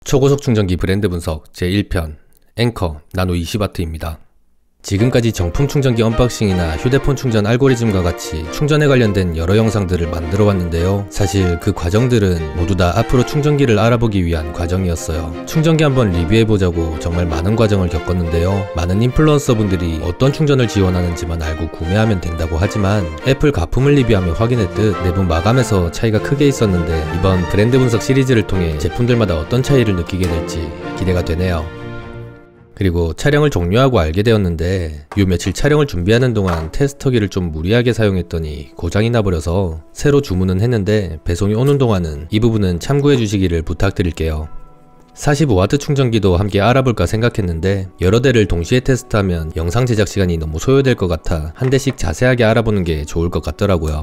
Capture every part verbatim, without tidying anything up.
초고속 충전기 브랜드 분석 제일 편 앵커 나노 이십 와트입니다. 지금까지 정품 충전기 언박싱이나 휴대폰 충전 알고리즘과 같이 충전에 관련된 여러 영상들을 만들어 왔는데요. 사실 그 과정들은 모두 다 앞으로 충전기를 알아보기 위한 과정이었어요. 충전기 한번 리뷰해보자고 정말 많은 과정을 겪었는데요. 많은 인플루언서 분들이 어떤 충전을 지원하는지만 알고 구매하면 된다고 하지만 애플 가품을 리뷰하며 확인했듯 내부 마감에서 차이가 크게 있었는데, 이번 브랜드 분석 시리즈를 통해 제품들마다 어떤 차이를 느끼게 될지 기대가 되네요. 그리고 촬영을 종료하고 알게 되었는데, 요 며칠 촬영을 준비하는 동안 테스터기를 좀 무리하게 사용했더니 고장이 나버려서 새로 주문은 했는데 배송이 오는 동안은 이 부분은 참고해 주시기를 부탁드릴게요. 사십오 와트 충전기도 함께 알아볼까 생각했는데 여러 대를 동시에 테스트하면 영상 제작 시간이 너무 소요될 것 같아 한 대씩 자세하게 알아보는 게 좋을 것 같더라고요.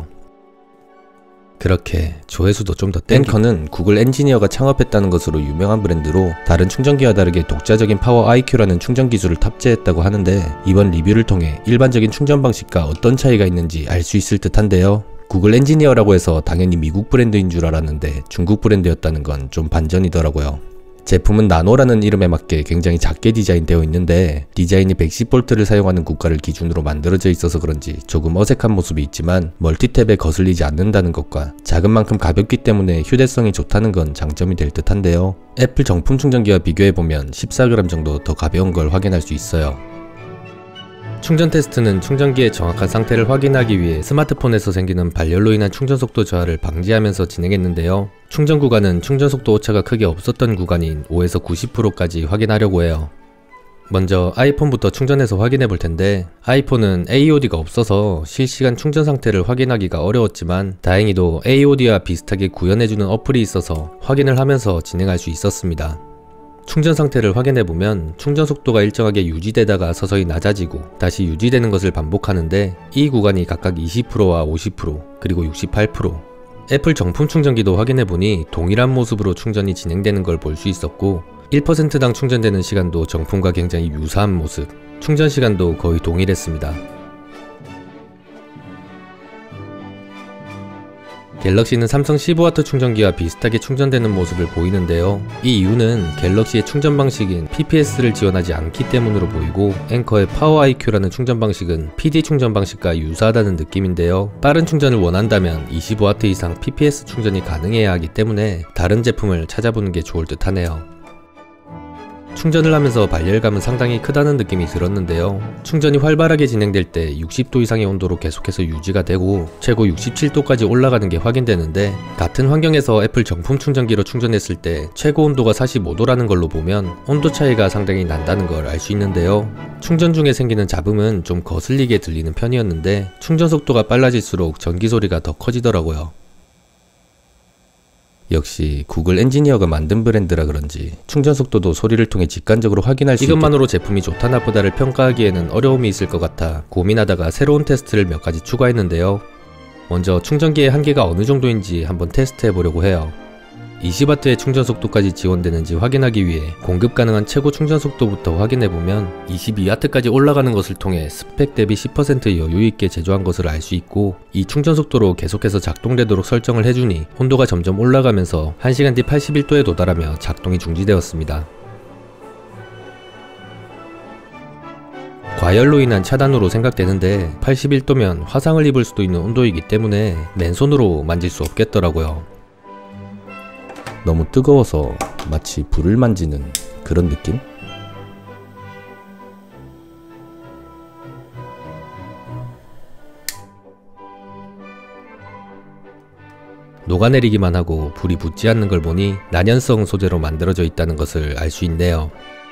그렇게 조회수도 좀 더 땡기고. 앵커는 구글 엔지니어가 창업했다는 것으로 유명한 브랜드로 다른 충전기와 다르게 독자적인 파워 아이큐라는 충전 기술을 탑재했다고 하는데, 이번 리뷰를 통해 일반적인 충전 방식과 어떤 차이가 있는지 알 수 있을 듯한데요. 구글 엔지니어라고 해서 당연히 미국 브랜드인 줄 알았는데 중국 브랜드였다는 건 좀 반전이더라고요. 제품은 나노라는 이름에 맞게 굉장히 작게 디자인되어 있는데, 디자인이 백십 볼트를 사용하는 국가를 기준으로 만들어져 있어서 그런지 조금 어색한 모습이 있지만 멀티탭에 거슬리지 않는다는 것과 작은 만큼 가볍기 때문에 휴대성이 좋다는 건 장점이 될 듯한데요. 애플 정품 충전기와 비교해보면 십사 그램 정도 더 가벼운 걸 확인할 수 있어요. 충전 테스트는 충전기의 정확한 상태를 확인하기 위해 스마트폰에서 생기는 발열로 인한 충전 속도 저하를 방지하면서 진행했는데요. 충전 구간은 충전 속도 오차가 크게 없었던 구간인 오에서 구십 퍼센트까지 확인하려고 해요. 먼저 아이폰부터 충전해서 확인해 볼 텐데, 아이폰은 에이오디가 없어서 실시간 충전 상태를 확인하기가 어려웠지만 다행히도 에이오디와 비슷하게 구현해주는 어플이 있어서 확인을 하면서 진행할 수 있었습니다. 충전 상태를 확인해보면 충전 속도가 일정하게 유지되다가 서서히 낮아지고 다시 유지되는 것을 반복하는데, 이 구간이 각각 이십 퍼센트와 오십 퍼센트 그리고 육십팔 퍼센트. 애플 정품 충전기도 확인해보니 동일한 모습으로 충전이 진행되는 걸 볼 수 있었고, 일 퍼센트당 충전되는 시간도 정품과 굉장히 유사한 모습, 충전 시간도 거의 동일했습니다. 갤럭시는 삼성 십오 와트 충전기와 비슷하게 충전되는 모습을 보이는데요. 이 이유는 갤럭시의 충전 방식인 피피에스를 지원하지 않기 때문으로 보이고, 앵커의 파워 아이큐라는 충전 방식은 피디 충전 방식과 유사하다는 느낌인데요. 빠른 충전을 원한다면 이십오 와트 이상 피피에스 충전이 가능해야 하기 때문에 다른 제품을 찾아보는 게 좋을 듯 하네요. 충전을 하면서 발열감은 상당히 크다는 느낌이 들었는데요. 충전이 활발하게 진행될 때 육십 도 이상의 온도로 계속해서 유지가 되고 최고 육십칠 도까지 올라가는 게 확인되는데, 같은 환경에서 애플 정품 충전기로 충전했을 때 최고 온도가 사십오 도라는 걸로 보면 온도 차이가 상당히 난다는 걸 알 수 있는데요. 충전 중에 생기는 잡음은 좀 거슬리게 들리는 편이었는데, 충전 속도가 빨라질수록 전기 소리가 더 커지더라고요. 역시 구글 엔지니어가 만든 브랜드라 그런지 충전 속도도 소리를 통해 직관적으로 확인할 수 있게, 이것만으로 제품이 좋다 나쁘다를 평가하기에는 어려움이 있을 것 같아 고민하다가 새로운 테스트를 몇 가지 추가했는데요. 먼저 충전기의 한계가 어느 정도인지 한번 테스트 해보려고 해요. 이십 와트의 충전 속도까지 지원되는지 확인하기 위해 공급 가능한 최고 충전 속도부터 확인해보면 이십이 와트까지 올라가는 것을 통해 스펙 대비 십 퍼센트 여유있게 제조한 것을 알 수 있고, 이 충전 속도로 계속해서 작동되도록 설정을 해주니 온도가 점점 올라가면서 한 시간 뒤 팔십일 도에 도달하며 작동이 중지되었습니다. 과열로 인한 차단으로 생각되는데, 팔십일 도면 화상을 입을 수도 있는 온도이기 때문에 맨손으로 만질 수 없겠더라고요. 너무 뜨거워서 마치 불을 만지는 그런 느낌? 녹아내리기만 하고 불이 붙지 않는 걸 보니 난연성 소재로 만들어져 있다는 것을 알 수 있네요.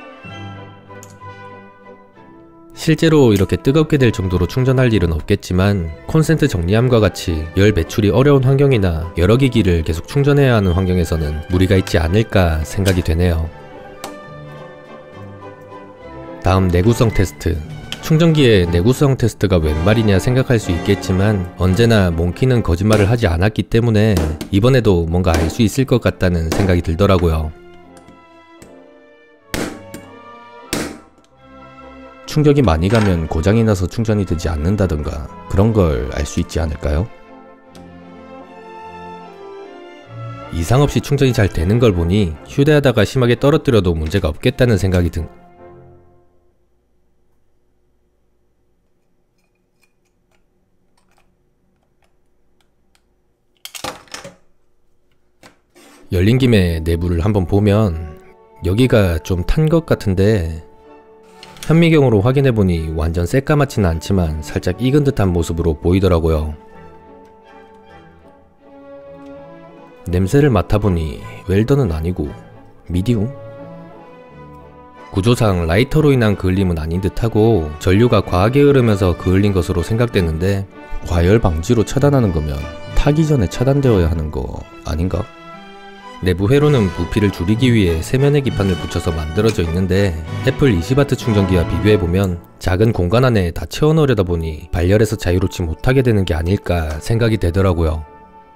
실제로 이렇게 뜨겁게 될 정도로 충전할 일은 없겠지만, 콘센트 정리함과 같이 열 배출이 어려운 환경이나 여러 기기를 계속 충전해야 하는 환경에서는 무리가 있지 않을까 생각이 되네요. 다음 내구성 테스트. 충전기의 내구성 테스트가 웬 말이냐 생각할 수 있겠지만, 언제나 몽키는 거짓말을 하지 않았기 때문에 이번에도 뭔가 알 수 있을 것 같다는 생각이 들더라고요. 충격이 많이 가면 고장이 나서 충전이 되지 않는다던가 그런 걸 알 수 있지 않을까요? 이상 없이 충전이 잘 되는 걸 보니 휴대하다가 심하게 떨어뜨려도 문제가 없겠다는 생각이 든 열린 김에 내부를 한번 보면 여기가 좀 탄 것 같은데 현미경으로 확인해보니 완전 새까맣지는 않지만 살짝 익은 듯한 모습으로 보이더라고요. 냄새를 맡아보니 웰던은 아니고 미디움? 구조상 라이터로 인한 그을림은 아닌 듯하고 전류가 과하게 흐르면서 그을린 것으로 생각되는데 과열 방지로 차단하는 거면 타기 전에 차단되어야 하는 거 아닌가? 내부 회로는 부피를 줄이기 위해 세면의 기판을 붙여서 만들어져 있는데 애플 이십 와트 충전기와 비교해보면 작은 공간 안에 다 채워넣으려다 보니 발열에서 자유롭지 못하게 되는 게 아닐까 생각이 되더라고요.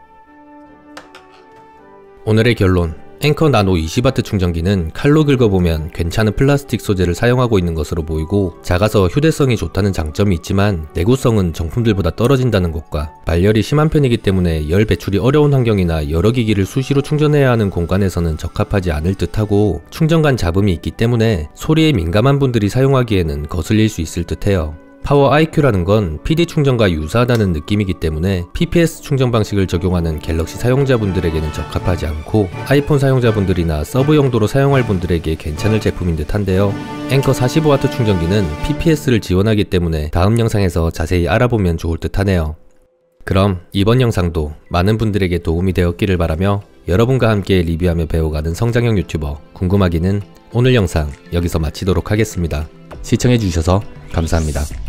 오늘의 결론, 앵커 나노 이십 와트 충전기는 칼로 긁어보면 괜찮은 플라스틱 소재를 사용하고 있는 것으로 보이고 작아서 휴대성이 좋다는 장점이 있지만 내구성은 정품들보다 떨어진다는 것과 발열이 심한 편이기 때문에 열 배출이 어려운 환경이나 여러 기기를 수시로 충전해야 하는 공간에서는 적합하지 않을 듯하고 충전간 잡음이 있기 때문에 소리에 민감한 분들이 사용하기에는 거슬릴 수 있을 듯해요. 파워 아이큐라는 건 피디 충전과 유사하다는 느낌이기 때문에 피피에스 충전 방식을 적용하는 갤럭시 사용자분들에게는 적합하지 않고 아이폰 사용자분들이나 서브 용도로 사용할 분들에게 괜찮을 제품인 듯한데요. 앵커 사십오 와트 충전기는 피피에스를 지원하기 때문에 다음 영상에서 자세히 알아보면 좋을 듯하네요. 그럼 이번 영상도 많은 분들에게 도움이 되었기를 바라며 여러분과 함께 리뷰하며 배워가는 성장형 유튜버 궁금하기는 오늘 영상 여기서 마치도록 하겠습니다. 시청해주셔서 감사합니다.